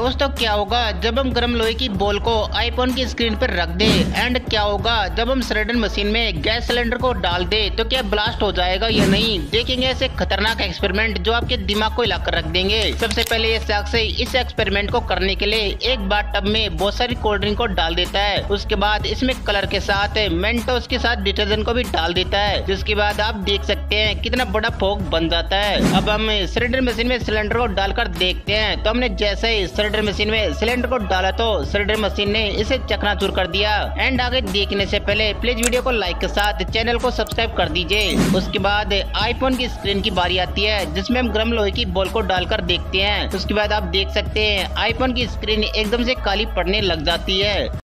दोस्तों क्या होगा जब हम गर्म लोहे की बॉल को आईफोन की स्क्रीन पर रख दे, एंड क्या होगा जब हम श्रेडर मशीन में गैस सिलेंडर को डाल दे तो क्या ब्लास्ट हो जाएगा या नहीं। देखेंगे ऐसे खतरनाक एक्सपेरिमेंट जो आपके दिमाग को हिलाकर रख देंगे। सबसे पहले ये शख्स इस एक्सपेरिमेंट को करने के लिए एक बार टब में बहुत सारी कोल्ड ड्रिंक को डाल देता है। उसके बाद इसमें कलर के साथ मेंटोस के साथ डिटर्जेंट को भी डाल देता है, जिसके बाद आप देख सकते हैं कितना बड़ा फोग बन जाता है। अब हम श्रेडर मशीन में सिलेंडर को डालकर देखते हैं। तो हमने जैसे ही श्रेडर मशीन में सिलेंडर को डाला तो श्रेडर मशीन ने इसे चकनाचूर कर दिया। एंड आगे देखने से पहले प्लीज वीडियो को लाइक के साथ चैनल को सब्सक्राइब कर दीजिए। उसके बाद आईफोन की स्क्रीन की बारी आती है, जिसमें हम गर्म लोहे की बॉल को डालकर देखते हैं। उसके बाद आप देख सकते हैं आईफोन की स्क्रीन एकदम से काली पड़ने लग जाती है।